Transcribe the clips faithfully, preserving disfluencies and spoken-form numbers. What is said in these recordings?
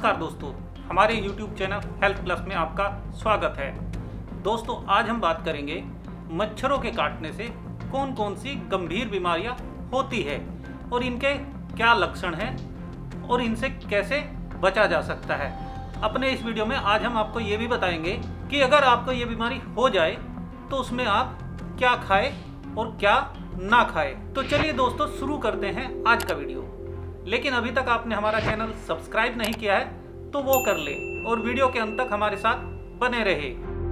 नमस्कार दोस्तों, हमारे YouTube चैनल हेल्थ प्लस में आपका स्वागत है। दोस्तों आज हम बात करेंगे मच्छरों के काटने से कौन कौन सी गंभीर बीमारियां होती है और इनके क्या लक्षण हैं और इनसे कैसे बचा जा सकता है। अपने इस वीडियो में आज हम आपको ये भी बताएंगे कि अगर आपको ये बीमारी हो जाए तो उसमें आप क्या खाएं और क्या ना खाएं। तो चलिए दोस्तों शुरू करते हैं आज का वीडियो। लेकिन अभी तक आपने हमारा चैनल सब्सक्राइब नहीं किया है तो वो कर ले और वीडियो के अंत तक हमारे साथ बने रहे।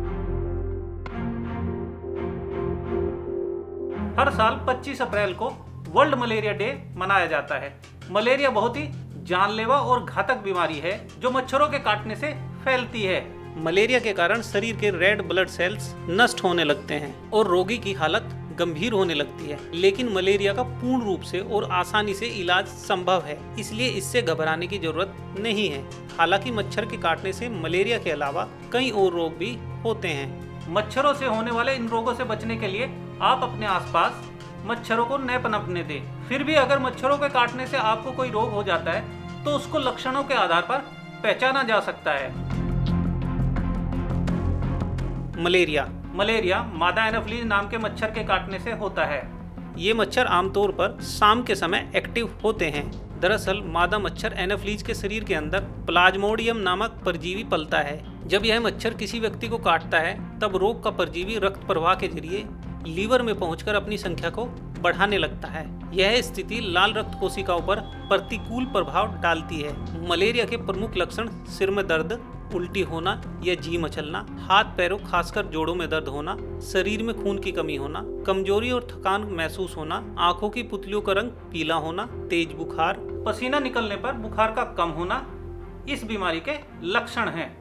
हर साल पच्चीस अप्रैल को वर्ल्ड मलेरिया डे मनाया जाता है। मलेरिया बहुत ही जानलेवा और घातक बीमारी है जो मच्छरों के काटने से फैलती है। मलेरिया के कारण शरीर के रेड ब्लड सेल्स नष्ट होने लगते हैं और रोगी की हालत गंभीर होने लगती है। लेकिन मलेरिया का पूर्ण रूप से और आसानी से इलाज संभव है, इसलिए इससे घबराने की जरूरत नहीं है। हालांकि मच्छर के काटने से मलेरिया के अलावा कई और रोग भी होते हैं। मच्छरों से होने वाले इन रोगों से बचने के लिए आप अपने आसपास मच्छरों को न पनपने दें। फिर भी अगर मच्छरों के काटने से आपको कोई रोग हो जाता है तो उसको लक्षणों के आधार पर पहचाना जा सकता है। मलेरिया मलेरिया मादा एनोफिलीज नाम के मच्छर के काटने से होता है। ये मच्छर आमतौर पर शाम के समय एक्टिव होते हैं। दरअसल मादा मच्छर एनोफिलीज के शरीर के अंदर प्लाज्मोडियम नामक परजीवी पलता है। जब यह मच्छर किसी व्यक्ति को काटता है तब रोग का परजीवी रक्त प्रवाह के जरिए लीवर में पहुंचकर अपनी संख्या को बढ़ाने लगता है। यह स्थिति लाल रक्त कोशिकाओं पर प्रतिकूल प्रभाव डालती है। मलेरिया के प्रमुख लक्षण सिर में दर्द, उल्टी होना या जी मचलना, हाथ पैरों खासकर जोड़ों में दर्द होना, शरीर में खून की कमी होना, कमजोरी और थकान महसूस होना, आंखों की पुतलियों का रंग पीला होना, तेज बुखार, पसीना निकलने पर बुखार का कम होना इस बीमारी के लक्षण हैं।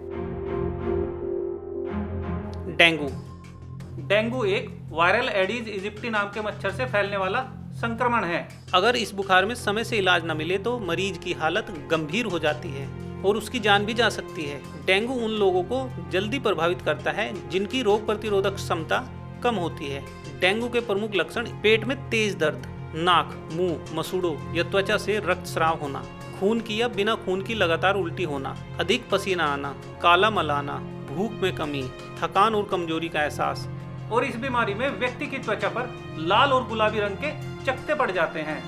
डेंगू डेंगू एक वायरल एडीज इजिप्टी नाम के मच्छर से फैलने वाला संक्रमण है। अगर इस बुखार में समय से इलाज न मिले तो मरीज की हालत गंभीर हो जाती है और उसकी जान भी जा सकती है। डेंगू उन लोगों को जल्दी प्रभावित करता है जिनकी रोग प्रतिरोधक क्षमता कम होती है। डेंगू के प्रमुख लक्षण पेट में तेज दर्द, नाक, मुंह, मसूड़ों या त्वचा से रक्तस्राव होना, खून की या बिना खून की लगातार उल्टी होना, अधिक पसीना आना, काला मल आना, भूख में कमी, थकान और कमजोरी का एहसास। और इस बीमारी में व्यक्ति की त्वचा पर लाल और गुलाबी रंग के चकत्ते पड़ जाते हैं।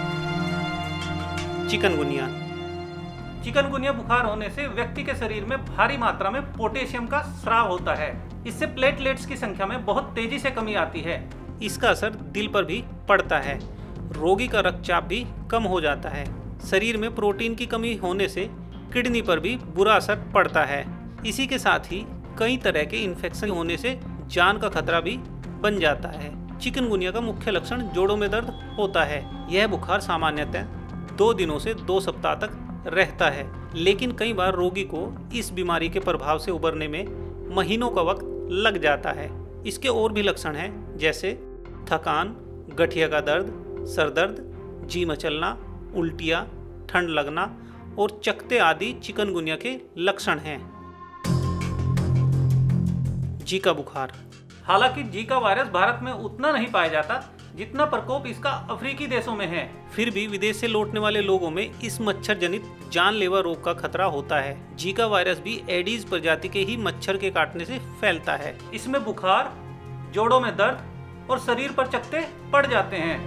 चिकनगुनिया चिकनगुनिया बुखार होने से व्यक्ति के शरीर में भारी मात्रा में पोटेशियम का स्राव होता है। इससे प्लेटलेट्स की संख्या में बहुत तेजी से कमी आती है। इसका असर दिल पर भी पड़ता है। रोगी का रक्तचाप भी कम हो जाता है। शरीर में प्रोटीन की कमी होने से किडनी पर भी बुरा असर पड़ता है। इसी के साथ ही कई तरह के इन्फेक्शन होने से जान का खतरा भी बन जाता है। चिकनगुनिया का मुख्य लक्षण जोड़ों में दर्द होता है। यह बुखार सामान्यतः दो दिनों से दो सप्ताह तक रहता है, लेकिन कई बार रोगी को इस बीमारी के प्रभाव से उबरने में महीनों का वक्त लग जाता है। इसके और भी लक्षण हैं जैसे थकान, गठिया का दर्द, सर दर्द, जी मचलना, उल्टियाँ, ठंड लगना और चकत्ते आदि चिकनगुनिया के लक्षण हैं। जीका बुखार हालांकि जीका वायरस भारत में उतना नहीं पाया जाता जितना प्रकोप इसका अफ्रीकी देशों में है। फिर भी विदेश से लौटने वाले लोगों में इस मच्छर जनित जानलेवा रोग का खतरा होता है। जीका वायरस भी एडीज प्रजाति के ही मच्छर के काटने से फैलता है। इसमें बुखार, जोड़ों में दर्द और शरीर पर चकत्ते पड़ जाते हैं।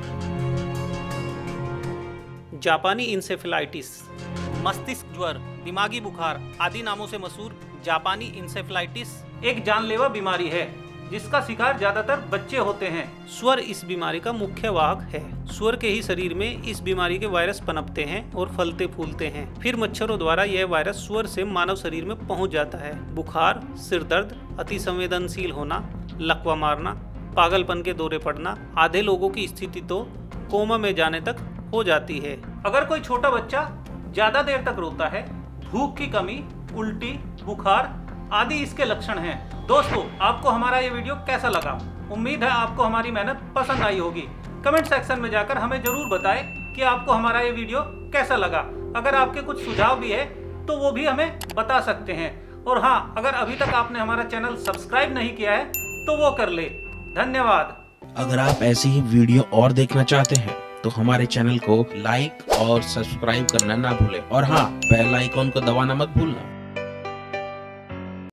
जापानी इंसेफेलाइटिस मस्तिष्क ज्वर, दिमागी बुखार आदि नामों से मशहूर जापानी इंसेफेलाइटिस एक जानलेवा बीमारी है जिसका शिकार ज्यादातर बच्चे होते हैं। सुअर इस बीमारी का मुख्य वाहक है। सुअर के ही शरीर में इस बीमारी के वायरस पनपते हैं और फलते फूलते हैं। फिर मच्छरों द्वारा यह वायरस सुअर से मानव शरीर में पहुंच जाता है। बुखार, सिर दर्द, अति संवेदनशील होना, लकवा मारना, पागलपन के दौरे पड़ना, आधे लोगों की स्थिति तो कोमा में जाने तक हो जाती है। अगर कोई छोटा बच्चा ज्यादा देर तक रोता है, भूख की कमी, उल्टी, बुखार आदि इसके लक्षण हैं। दोस्तों आपको हमारा ये वीडियो कैसा लगा? उम्मीद है आपको हमारी मेहनत पसंद आई होगी। कमेंट सेक्शन में जाकर हमें जरूर बताएं कि आपको हमारा ये वीडियो कैसा लगा। अगर आपके कुछ सुझाव भी है तो वो भी हमें बता सकते हैं। और हाँ, अगर अभी तक आपने हमारा चैनल सब्सक्राइब नहीं किया है तो वो कर ले। धन्यवाद। अगर आप ऐसी ही वीडियो और देखना चाहते हैं तो हमारे चैनल को लाइक और सब्सक्राइब करना ना भूलें और हाँ, बेल आइकॉन को दबाना मत भूलना।